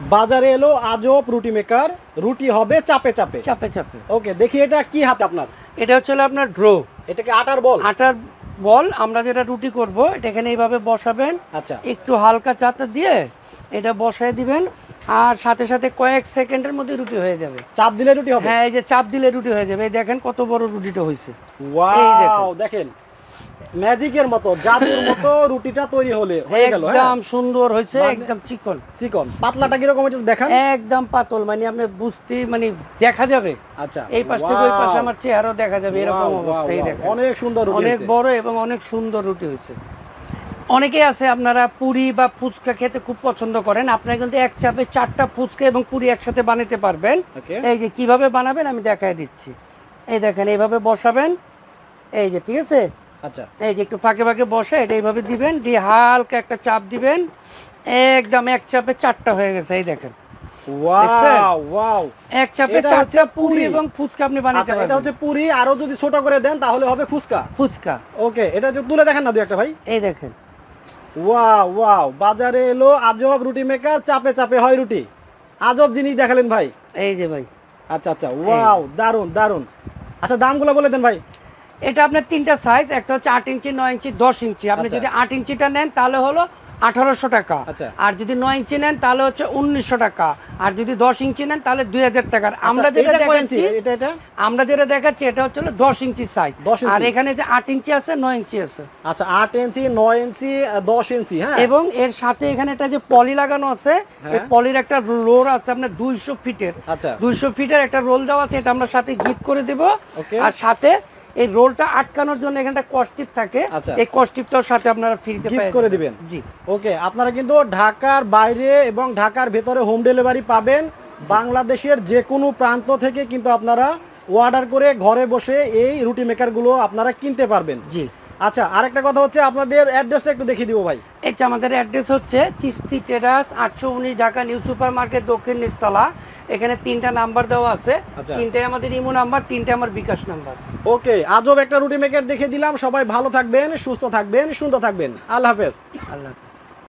বাজারে এলো আজব রুটি মেকার, রুটি হবে চাপে চাপে। চাপে চাপে। ওকে, দেখি এটা কি হাতে আপনার? এটা হচ্ছে হলো আপনার ড্রো। এটা কি আটার বল? আটার বল। আমরা যেটা রুটি করব এটা এখানে এইভাবে বসাবেন। আচ্ছা, একটু হালকা চাটা দিয়ে এটা বসায় দিবেন, আর সাথে সাথে কয়েক সেকেন্ডের মধ্যে রুটি হয়ে যাবে। চাপ দিলে রুটি হবে? হ্যাঁ, এই যে চাপ দিলে রুটি হয়ে যাবে। এই দেখেন কত বড় রুটিটা হয়েছে। ওয়াও, দেখেন ম্যাজিকের মতো, জাদুর মতো রুটিটা তৈরি হয়ে গেল। একদম সুন্দর হয়েছে, একদম চিকন চিকন। পাতলাটা কি রকম একটু দেখান। একদম পাতল, মানে আপনি বুঝতে মানে দেখা যাবে। আচ্ছা, এই পাশ থেকে ওই পাশে আমার চেহারাও দেখা যাবে, এরকম অবস্থায় দেখেন। অনেক সুন্দর রুটি, অনেক বড় এবং অনেক সুন্দর রুটি হয়েছে। অনেকে আছে আপনারা পুরি বা ফুচকা খেতে খুব পছন্দ করেন, আপনারা কিন্তু এক চাপে 4টা ফুচকা এবং পুরি একসাথে বানাতে পারবেন। এই যে কিভাবে বানাবেন আমি দেখায় দিচ্ছি। এই দেখেন, এইভাবে বসাবেন। এই যে, ঠিক আছে। আচ্ছা, এই যে একটু ফাঁকে ফাঁকে বসে এটা এইভাবে দিবেন, দিয়ে হালকা একটা চাপ দিবেন, একদম এক চাপে 4টা হয়ে গেছে। এই দেখেন, ওয়াও ওয়াও, এক চাপে 4টা পুরি এবং ফুচকা আপনি বানাতে পারবেন। এটা হচ্ছে পুরি, আরো যদি ছোট করে দেন তাহলে হবে ফুচকা। ফুচকা। ওকে, এটা যে তুলে দেখেন না দুই একটা ভাই। এই দেখেন, ওয়াও ওয়াও, বাজারে এলো আজব রুটি মেকার, চাপে চাপে হয় রুটি। আজব জিনিস দেখালেন ভাই। এই যে ভাই। আচ্ছা আচ্ছা, ওয়াও, দারুন দারুন। আচ্ছা, দামগুলো বলে দেন ভাই। এটা আপনার 3টা সাইজ, একটা হচ্ছে 8 ইঞ্চি, 9 ইঞ্চি, 10 ইঞ্চি। আপনি যদি 8 ইঞ্চিটা নেন তাহলে হলো 1800 টাকা, আর যদি 9 ইঞ্চি নেন তাহলে হচ্ছে 1900 টাকা, আর যদি 10 ইঞ্চি নেন তাহলে 2000 টাকা। আমরা যেটা দেখাচ্ছি এটা হচ্ছে 10 ইঞ্চি সাইজ, আর এখানে যে 8 ইঞ্চি আছে, 9 ইঞ্চি আছে। আচ্ছা, 8 ইঞ্চি, 9 ইঞ্চি, 10 ইঞ্চি। হ্যাঁ, এবং এর সাথে এখানে একটা যে পলি লাগানো আছে, এই পলির একটা রোল আছে আপনার 200 ফিটের। আচ্ছা, 200 ফিটের একটা রোল দেওয়া আছে, এটা আমরা সাথে গিফট করে দেব। আর সাথে এই রোলটা আটকানোর জন্য এখানে একটা কস্টিপ থাকে, এই কস্টিপটাও সাথে আপনারা ফ্রিতে গিফট করে দিবেন। জি, ওকে, আপনারা কিন্তু ঢাকার বাইরে এবং ঢাকার ভেতরে হোম ডেলিভারি পাবেন। বাংলাদেশের যে কোনো প্রান্ত থেকে কিন্তু আপনারা অর্ডার করে ঘরে বসে এই রুটি মেকারগুলো আপনারা কিনতে পারবেন। জি। আচ্ছা, আরেকটা কথা হচ্ছে আপনাদের অ্যাড্রেসটা একটু দেখিয়ে দিব ভাই। এটা আমাদের অ্যাড্রেস হচ্ছে Chishti terrace, 819 Dhaka new super market, দক্ষিণ নিচতলা। এখানে 3টা নাম্বার দেওয়া আছে, 3টাই আমাদের ইমো নাম্বার, 3টা আমার বিকাশ নাম্বার। ওকে, আজব একটা রুটি মেকার দেখে দিলাম। সবাই ভালো থাকবেন, সুস্থ থাকবেন, সুন্দর থাকবেন। আল্লাহ হাফেজ। আল্লাহ হাফেজ।